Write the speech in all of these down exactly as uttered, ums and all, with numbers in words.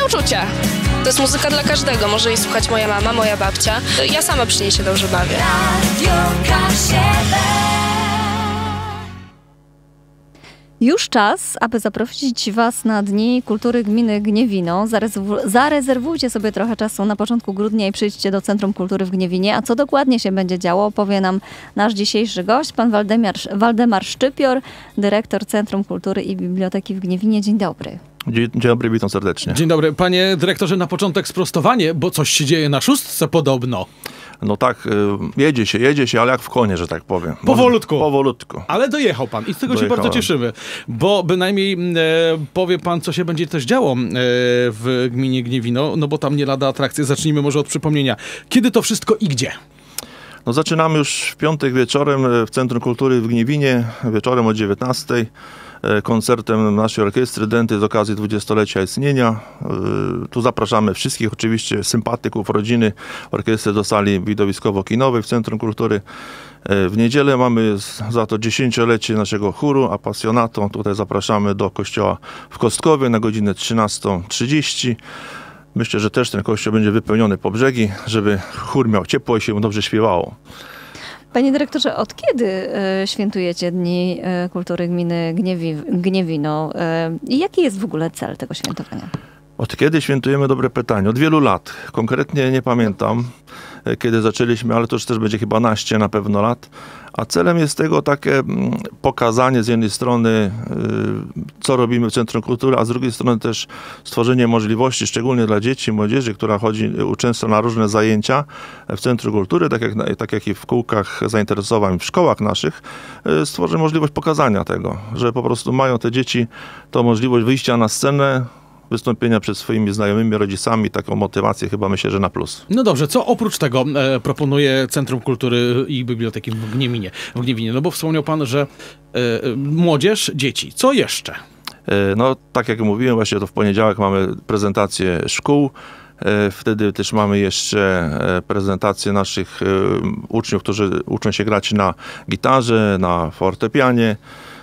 uczucie. To jest muzyka dla każdego. Może jej słuchać moja mama, moja babcia. Ja sama przy niej się dobrze bawię. Już czas, aby zaprosić Was na Dni Kultury Gminy Gniewino. Zarezerwujcie sobie trochę czasu na początku grudnia i przyjdźcie do Centrum Kultury w Gniewinie. A co dokładnie się będzie działo, opowie nam nasz dzisiejszy gość, pan Waldemar, Waldemar Szczypior, dyrektor Centrum Kultury i Biblioteki w Gniewinie. Dzień dobry. Dzień dobry, witam serdecznie. Dzień dobry. Panie dyrektorze, na początek sprostowanie, bo coś się dzieje na szóstce podobno. No tak, jedzie się, jedzie się, ale jak w konie, że tak powiem. Powolutku. Powolutku. Ale dojechał pan i z tego Dojechałem. się bardzo cieszymy, bo bynajmniej e, powie pan, co się będzie też działo e, w gminie Gniewino, no bo tam nie lada atrakcje. Zacznijmy może od przypomnienia. Kiedy to wszystko i gdzie? No zaczynamy już w piątek wieczorem w Centrum Kultury w Gniewinie, wieczorem o dziewiętnastej. Koncertem naszej orkiestry Denty z okazji dwudziestolecia istnienia. Tu zapraszamy wszystkich oczywiście sympatyków rodziny orkiestry do sali widowiskowo-kinowej w Centrum Kultury. W niedzielę mamy za to dziesięciolecie naszego chóru Appassionato. Tutaj zapraszamy do kościoła w Kostkowie na godzinę trzynastą trzydzieści. Myślę, że też ten kościół będzie wypełniony po brzegi, żeby chór miał ciepło i się dobrze śpiewało. Panie dyrektorze, od kiedy y, świętujecie Dni y, Kultury Gminy Gniewi, Gniewino y, i jaki jest w ogóle cel tego świętowania? Od kiedy świętujemy? Dobre pytanie. Od wielu lat. Konkretnie nie pamiętam, kiedy zaczęliśmy, ale to już też będzie chyba naście na pewno lat. A celem jest tego takie pokazanie z jednej strony, co robimy w Centrum Kultury, a z drugiej strony też stworzenie możliwości, szczególnie dla dzieci i młodzieży, która chodzi często na różne zajęcia w Centrum Kultury, tak jak, tak jak i w kółkach zainteresowań w szkołach naszych, stworzy możliwość pokazania tego, że po prostu mają te dzieci tą możliwość wyjścia na scenę, wystąpienia przed swoimi znajomymi, rodzicami, taką motywację chyba myślę, że na plus. No dobrze, co oprócz tego e, proponuje Centrum Kultury i Biblioteki w Gniewinie? W Gniewinie? No bo wspomniał pan, że e, młodzież, dzieci. Co jeszcze? E, no tak jak mówiłem, właśnie to w poniedziałek mamy prezentację szkół. E, wtedy też mamy jeszcze prezentację naszych e, uczniów, którzy uczą się grać na gitarze, na fortepianie.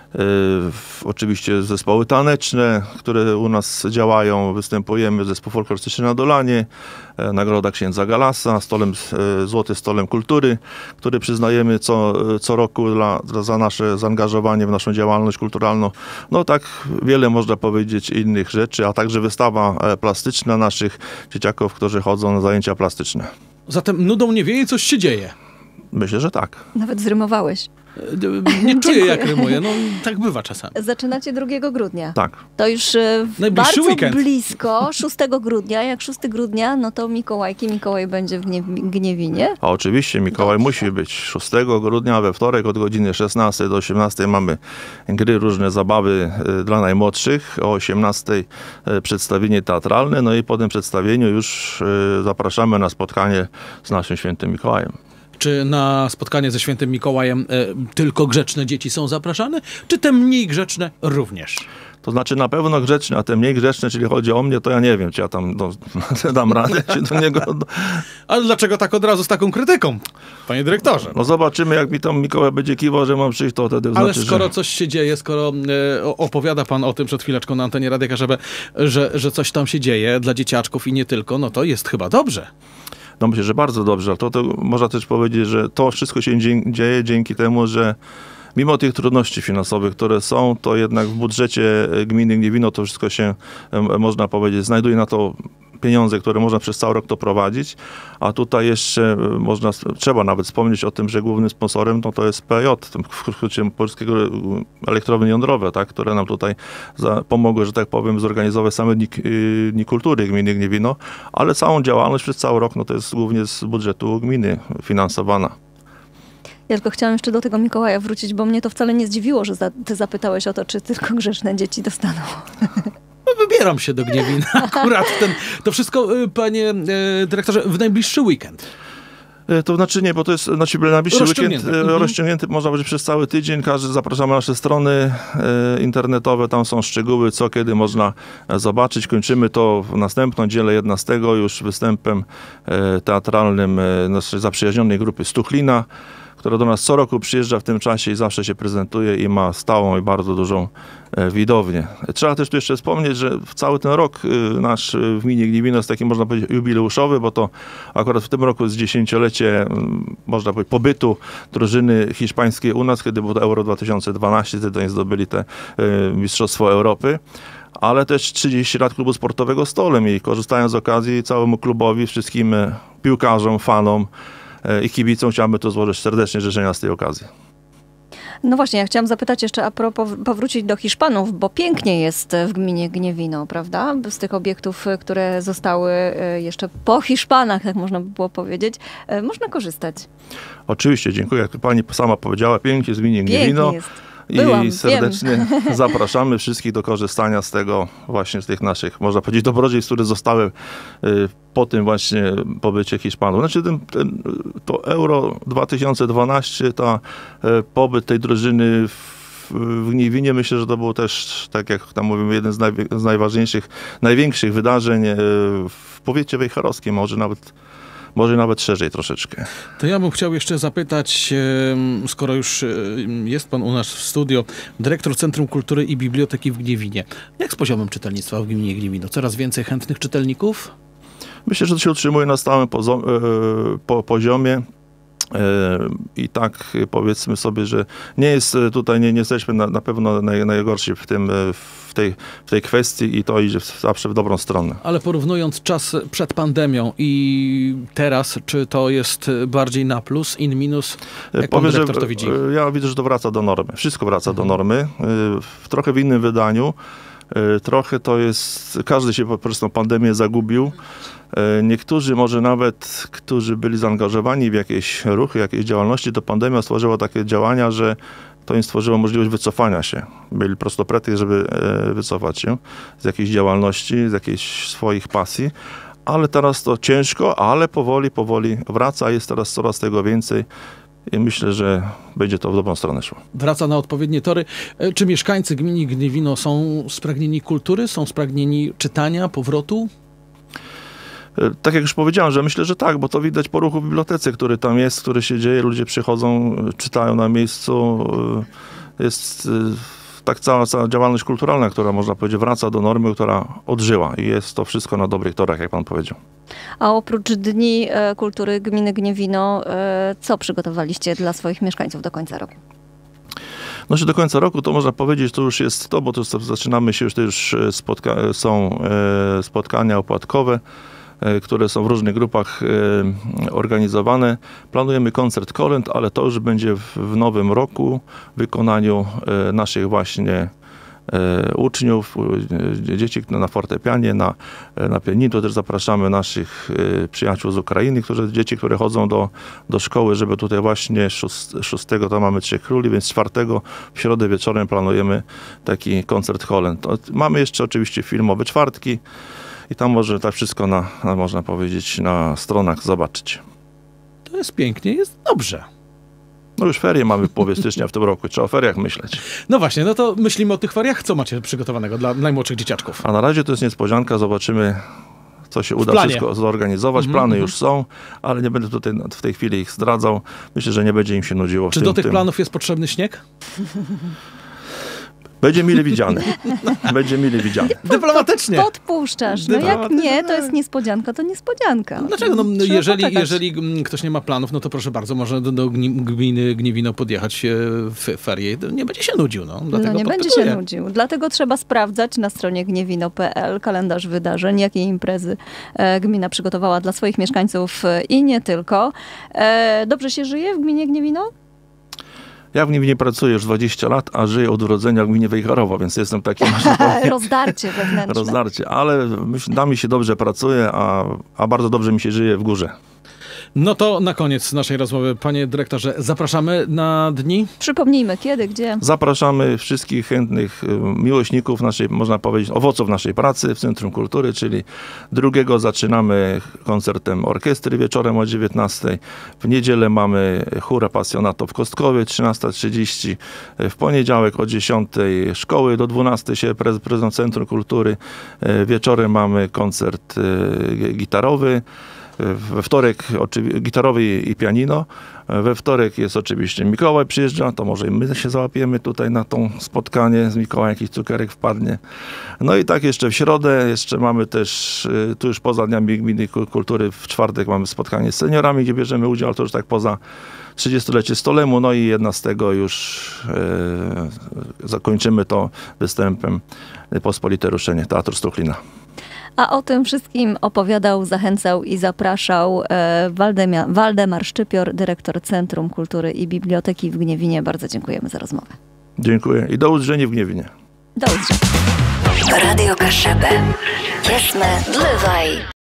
Y, oczywiście zespoły taneczne, które u nas działają, występujemy, zespół folklorystyczny na Dolanie, y, Nagroda Księdza Galasa, stolem, y, Złoty Stolem Kultury, który przyznajemy co, co roku dla, dla, za nasze zaangażowanie w naszą działalność kulturalną. No tak wiele można powiedzieć innych rzeczy, a także wystawa plastyczna naszych dzieciaków, którzy chodzą na zajęcia plastyczne. Zatem nudą nie wieje, coś się dzieje. Myślę, że tak. Nawet zrymowałeś. Nie czuję, jak rymuję. No tak bywa czasami. Zaczynacie drugiego grudnia. Tak. To już y, bardzo weekend. blisko, szóstego grudnia. Jak szóstego grudnia, no to Mikołajki. Mikołaj będzie w Gniew- Gniewinie. A oczywiście Mikołaj Dobrze. musi być. szóstego grudnia we wtorek od godziny szesnastej do osiemnastej mamy gry, różne zabawy y, dla najmłodszych. O osiemnastej y, przedstawienie teatralne. No i po tym przedstawieniu już y, zapraszamy na spotkanie z naszym świętym Mikołajem. Czy na spotkanie ze świętym Mikołajem e, tylko grzeczne dzieci są zapraszane, czy te mniej grzeczne również? To znaczy na pewno grzeczne, a te mniej grzeczne, czyli chodzi o mnie, to ja nie wiem, czy ja tam no, dam radę się do niego... Ale dlaczego tak od razu z taką krytyką, panie dyrektorze? No zobaczymy, jak mi tam Mikołaj będzie kiwał, że mam przyjść, to wtedy Ale znaczy, skoro że... coś się dzieje, skoro e, opowiada pan o tym przed chwileczką na antenie Radia Karzebę, że, że coś tam się dzieje dla dzieciaczków i nie tylko, no to jest chyba dobrze. No myślę, że bardzo dobrze, ale to, to można też powiedzieć, że to wszystko się dzieje dzięki temu, że mimo tych trudności finansowych, które są, to jednak w budżecie gminy Gniewino to wszystko się, można powiedzieć, znajduje na to pieniądze, które można przez cały rok to prowadzić, a tutaj jeszcze można, trzeba nawet wspomnieć o tym, że głównym sponsorem no to jest P J, w skrócie Polskiego Elektrownie Jądrowe, tak, które nam tutaj za, pomogły, że tak powiem, zorganizować same dni, dni kultury gminy Gniewino, ale całą działalność przez cały rok no to jest głównie z budżetu gminy finansowana. Ja tylko chciałam jeszcze do tego Mikołaja wrócić, bo mnie to wcale nie zdziwiło, że za, ty zapytałeś o to, czy tylko grzeczne dzieci dostaną. No, wybieram się do Gniewina akurat ten, to wszystko, panie e, dyrektorze, w najbliższy weekend. To znaczy nie, bo to jest znaczy najbliższy weekend mhm. rozciągnięty, można powiedzieć, przez cały tydzień. Każdy zapraszamy na nasze strony e, internetowe, tam są szczegóły, co kiedy można zobaczyć. Kończymy to w następną niedzielę jedenastego już występem e, teatralnym e, naszej zaprzyjaźnionej grupy Stuchlina, która do nas co roku przyjeżdża w tym czasie i zawsze się prezentuje i ma stałą i bardzo dużą e, widownię. Trzeba też tu jeszcze wspomnieć, że w cały ten rok e, nasz w gminie Gniewino jest taki, można powiedzieć, jubileuszowy, bo to akurat w tym roku jest dziesięciolecie, m, można powiedzieć, pobytu drużyny hiszpańskiej u nas, kiedy było to Euro dwa tysiące dwanaście, wtedy oni zdobyli te e, Mistrzostwo Europy. Ale też trzydzieści lat klubu sportowego Stolem i korzystając z okazji całemu klubowi, wszystkim e, piłkarzom, fanom e, i kibicom chciałbym tu złożyć serdecznie życzenia z tej okazji. No właśnie, ja chciałam zapytać jeszcze a propos, powrócić do Hiszpanów, bo pięknie jest w gminie Gniewino, prawda? Z tych obiektów, które zostały jeszcze po Hiszpanach, tak można by było powiedzieć, można korzystać. Oczywiście, dziękuję. Jak pani sama powiedziała, pięknie jest w gminie Gniewino. Pięknie jest. Byłam, I serdecznie wiem. zapraszamy wszystkich do korzystania z tego, właśnie z tych naszych, można powiedzieć, dobrodziejstw, które zostały y, po tym właśnie pobycie Hiszpanów. Znaczy ten, ten, to Euro dwa tysiące dwanaście, ta y, pobyt tej drużyny w, w Gniewinie, myślę, że to był też, tak jak tam mówimy, jeden z, naj, z najważniejszych, największych wydarzeń y, w powiecie wejherowskim, może nawet Może nawet szerzej troszeczkę. To ja bym chciał jeszcze zapytać, skoro już jest pan u nas w studio, dyrektor Centrum Kultury i Biblioteki w Gniewinie. Jak z poziomem czytelnictwa w gminie Gniewino? Coraz więcej chętnych czytelników? Myślę, że to się utrzymuje na stałym pozo- po poziomie. I tak powiedzmy sobie, że nie jest tutaj, nie, nie jesteśmy na, na pewno naj, najgorsi w, tym, w, tej, w tej kwestii i to idzie zawsze w dobrą stronę. Ale porównując czas przed pandemią i teraz, czy to jest bardziej na plus, in minus? Jak pan dyrektor to widzi? Ja widzę, że to wraca do normy. Wszystko wraca do normy. W trochę w innym wydaniu. Trochę to jest, każdy się po prostu pandemię zagubił. Niektórzy może nawet, którzy byli zaangażowani w jakieś ruchy, jakieś działalności, to pandemia stworzyła takie działania, że to im stworzyło możliwość wycofania się. Mieli prosto pretekst, żeby wycofać się z jakiejś działalności, z jakichś swoich pasji. Ale teraz to ciężko, ale powoli, powoli wraca. Jest teraz coraz tego więcej. I myślę, że będzie to w dobrą stronę szło. Wraca na odpowiednie tory. Czy mieszkańcy gminy Gniewino są spragnieni kultury? Są spragnieni czytania, powrotu? Tak jak już powiedziałem, że myślę, że tak, bo to widać po ruchu w bibliotece, który tam jest, który się dzieje. Ludzie przychodzą, czytają na miejscu. Jest tak cała, cała działalność kulturalna, która można powiedzieć wraca do normy, która odżyła. I jest to wszystko na dobrych torach, jak pan powiedział. A oprócz Dni e, Kultury Gminy Gniewino, e, co przygotowaliście dla swoich mieszkańców do końca roku? No, że do końca roku to można powiedzieć, to już jest to, bo to zaczynamy się już, to już spotka- są e, spotkania opłatkowe, e, które są w różnych grupach e, organizowane. Planujemy koncert kolęd, ale to już będzie w, w nowym roku w wykonaniu e, naszych właśnie e, uczniów, e, dzieci na fortepianie, na, na pianinie. To też zapraszamy naszych e, przyjaciół z Ukrainy, którzy, dzieci, które chodzą do, do szkoły, żeby tutaj właśnie szóstego to mamy Trzech Króli, więc czwartego w środę wieczorem planujemy taki koncert kolęd. Mamy jeszcze oczywiście filmowe czwartki i tam może tak wszystko na, na, można powiedzieć, na stronach zobaczyć. To jest pięknie, jest dobrze. No już ferie mamy w połowie stycznia w tym roku, trzeba o feriach myśleć. No właśnie, no to myślimy o tych feriach. Co macie przygotowanego dla najmłodszych dzieciaczków? A na razie to jest niespodzianka, zobaczymy, co się uda wszystko zorganizować. Mm-hmm, Plany mm-hmm. już są, ale nie będę tutaj w tej chwili ich zdradzał. Myślę, że nie będzie im się nudziło. Czy w tym, do tych tym. planów jest potrzebny śnieg? Będzie mile widziany. Będzie mile widziany. Dyplomatycznie. Podpuszczasz. No jak Dyplomatycznie. nie, to jest niespodzianka, to niespodzianka. Dlaczego? No, Trzeba jeżeli, poczekać. jeżeli mm, ktoś nie ma planów, no to proszę bardzo, może do, do gni- gminy Gniewino podjechać e, w ferie. Nie będzie się nudził. No, No Dlatego nie będzie się podpytuję. nudził. Dlatego trzeba sprawdzać na stronie gniewino kropka pe el kalendarz wydarzeń, jakie imprezy e, gmina przygotowała dla swoich mieszkańców e, i nie tylko. E, dobrze się żyje w gminie Gniewino? Ja w Gniewinie pracuję już dwadzieścia lat, a żyję od urodzenia w gminie Wejherowo, więc jestem taki Rozdarcie wewnętrzne. rozdarcie, ale myśl, da mi się dobrze pracuje, a, a bardzo dobrze mi się żyje w górze. No to na koniec naszej rozmowy, panie dyrektorze, zapraszamy na dni. Przypomnijmy, kiedy, gdzie? Zapraszamy wszystkich chętnych y, miłośników naszej, można powiedzieć, owoców naszej pracy w Centrum Kultury, czyli drugiego zaczynamy koncertem orkiestry wieczorem o dziewiętnastej. W niedzielę mamy chór pasjonato w Kostkowie, trzynasta trzydzieści. W poniedziałek o dziesiątej szkoły, do dwunastej się prez, prezent Centrum Kultury. Y, Wieczorem mamy koncert y, gitarowy. We wtorek oczywiście gitarowy i pianino, We wtorek jest oczywiście Mikołaj przyjeżdża, to może i my się załapiemy tutaj na to spotkanie z Mikołajem, jakiś cukierek wpadnie. No i tak jeszcze w środę, jeszcze mamy też, y, tu już poza Dniami Gminy Kultury, w czwartek mamy spotkanie z seniorami, gdzie bierzemy udział, to już tak poza trzydziestolecie Stolemu, no i jedenastego już y, zakończymy to występem Pospolite Ruszenie, Teatru Stuchlina. A o tym wszystkim opowiadał, zachęcał i zapraszał e, Waldemar, Waldemar Szczypior, dyrektor Centrum Kultury i Biblioteki w Gniewinie. Bardzo dziękujemy za rozmowę. Dziękuję i do usłyszenia w Gniewinie. Do usłyszenia. Radio Kaszebę. Jesteśmy Dlewaj.